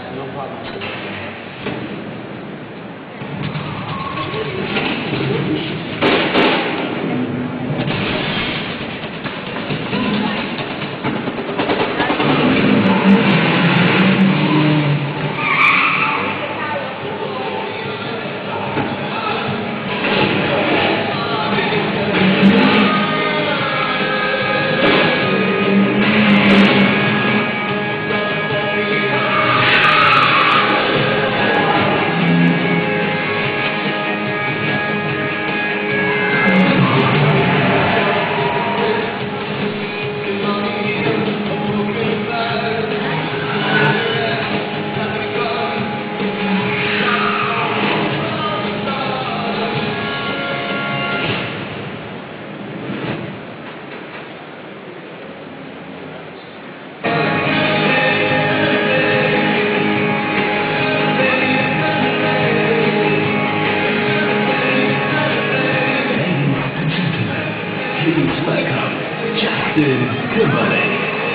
No problem. Please welcome Justin Timberlake.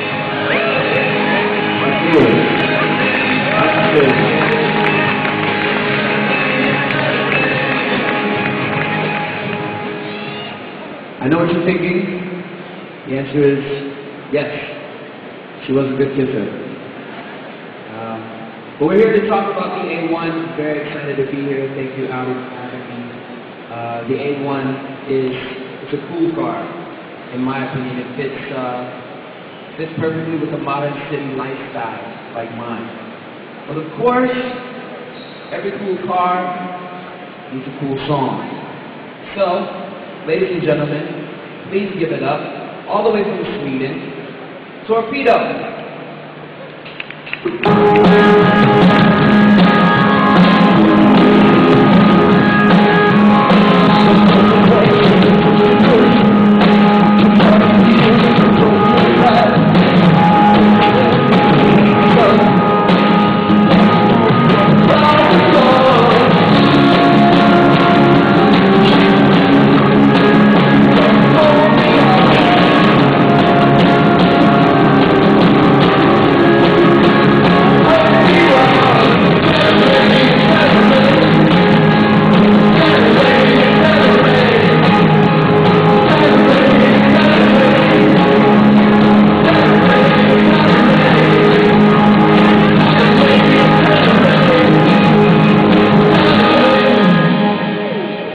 I know what you're thinking. The answer is yes. She was a good kisser. But we're here to talk about the A1. Very excited to be here. Thank you, Audi, for having me. The A1 it's a cool car, in my opinion. It fits perfectly with a modern city lifestyle like mine. But of course, every cool car needs a cool song. So, ladies and gentlemen, please give it up, all the way from Sweden, Torpedo.